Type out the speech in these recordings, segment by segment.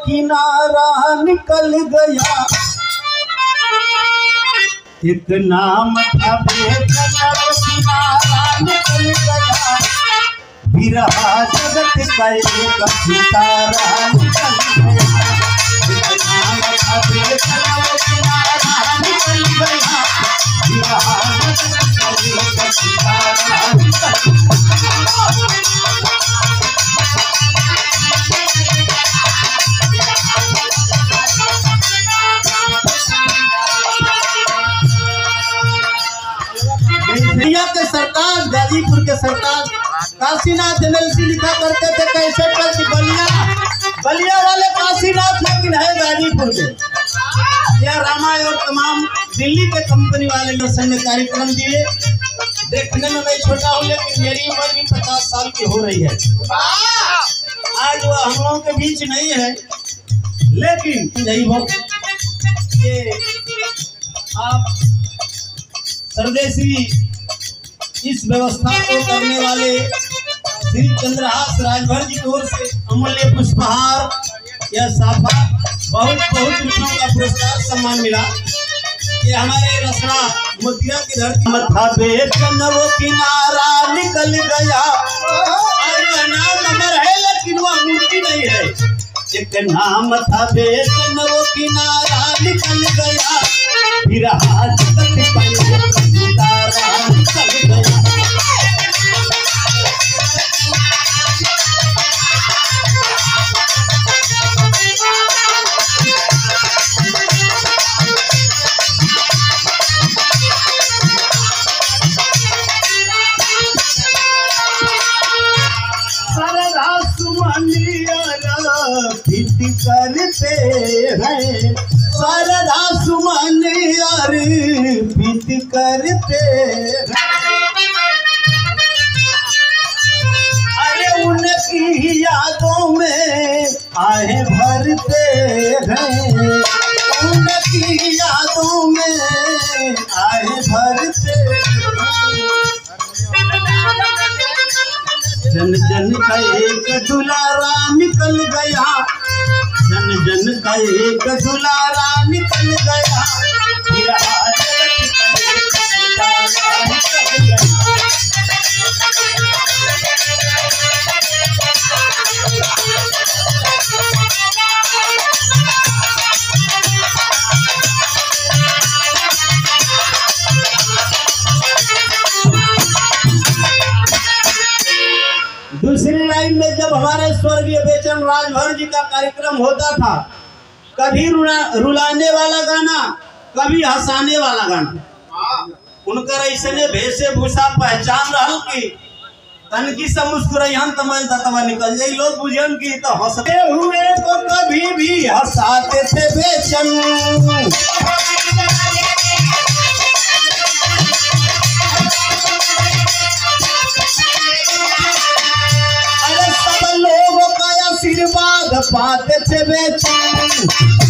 किनारा निकल गया, एक नाम था बेचैन वो किनारा निकल गया, बिरहा जगत का एक सितारा निकल गया, एक नाम था बेचैन वो किनारा निकल गया, बिरहा जगत का एक सितारा निकल गया। के सरताज गाजीपुर के सरताज काशीनाथ एलएलसी लिखा करते थे कैसे पर कि बलिया वाले काशीनाथ, लेकिन है गाजीपुर के। यह रामायण और तमाम दिल्ली के कंपनी वाले दर्शन में कार्यक्रम दिए। देखने में मैं छोटा हूँ लेकिन मेरी उम्र भी 50 साल की हो रही है। आज वह हम लोगों के बीच नहीं है, लेकिन यही हो कि आप सरदेशी इस व्यवस्था को करने वाले श्री चंद्रहास राजभर जी की ओर से अमूल्य पुष्पहार या साफा बहुत रुपयों का पुरस्कार सम्मान मिला। ये हमारे रसना मोतिया की धरती मथा बेचैन वो किनारा निकल गया, नाम अमर है लेकिन वह मूर्ति नहीं है, एक नाम था बेचैन वो किनारा निकल गया, बिरहा जगत का एक सितारा निकल गया। करते हैं शारदा सुमन अर्पित करते हैं, अरे उनकी यादों में आहे भरते हैं, उनकी यादों में आहे भरते हैं। जन जन का एक दुलारा निकल गया, जन जन का एक दुलारा निकल गया, बिरहा जगत का एक सितारा निकल गया। दूसरी लाइन में जब हमारे स्वर्गीय बेचैन राजभर जी का कार्यक्रम होता था, कभी रुलाने वाला गाना, कभी हंसाने वाला गाना, उनका ऐसे वेशभूषा पहचान रहल की तनकी से मुस्कुराहन तमल तवा निकल जाई, लोग बुझन की तो हंसते हुए तो कभी भी हंसाते थे बेचैन, आशीर्वाद पाते थे बेचैन,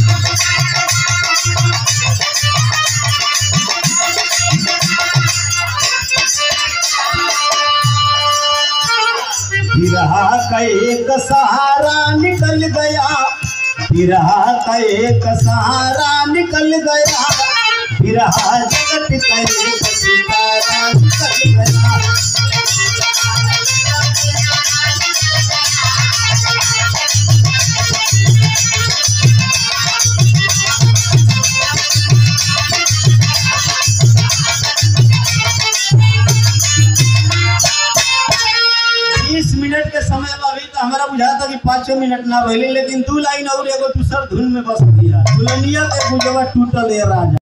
बिरहा का एक सहारा निकल गया, बिरहा का एक सहारा निकल गया, बिरहा जगत का एक सितारा निकल गया। मिनट के समय में अभी तो हमारा बुझाता कि 5 मिनट ना भइली, लेकिन 2 लाइन और एगो दूसर धुन में बस दिया, दुल्हनिया के गुजवा टूटल है राजा।